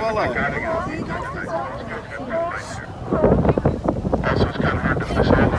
all out. Also, it's kind of hard to miss all